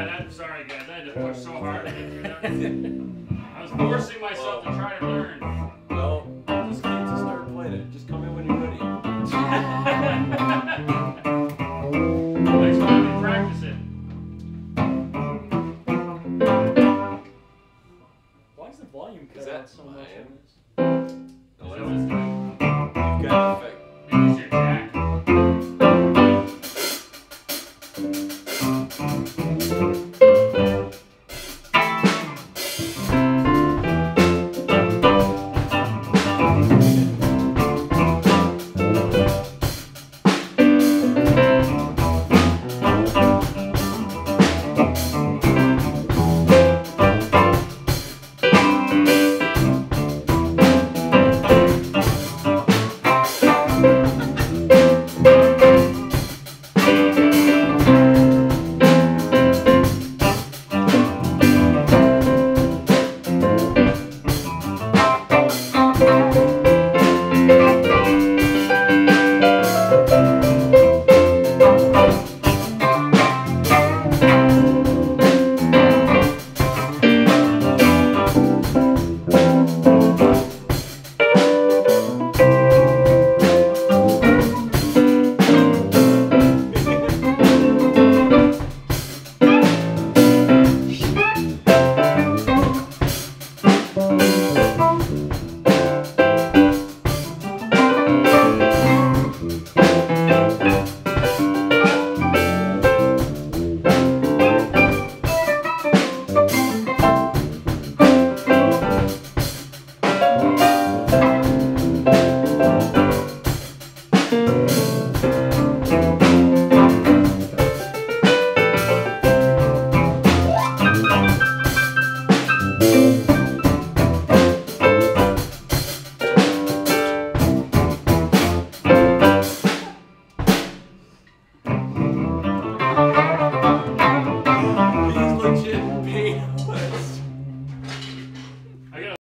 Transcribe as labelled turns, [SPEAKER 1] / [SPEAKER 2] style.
[SPEAKER 1] I'm sorry, guys. I had to push so hard to get through that. I was forcing myself to try to learn.
[SPEAKER 2] Well, just need to start playing it. Just come in when you're ready.
[SPEAKER 1] Next time we practice it.
[SPEAKER 3] Why is the volume cut
[SPEAKER 2] Is that
[SPEAKER 3] out so much?
[SPEAKER 2] mine?
[SPEAKER 1] So it's doing.
[SPEAKER 2] You've got an effect.
[SPEAKER 1] Maybe it's your jack.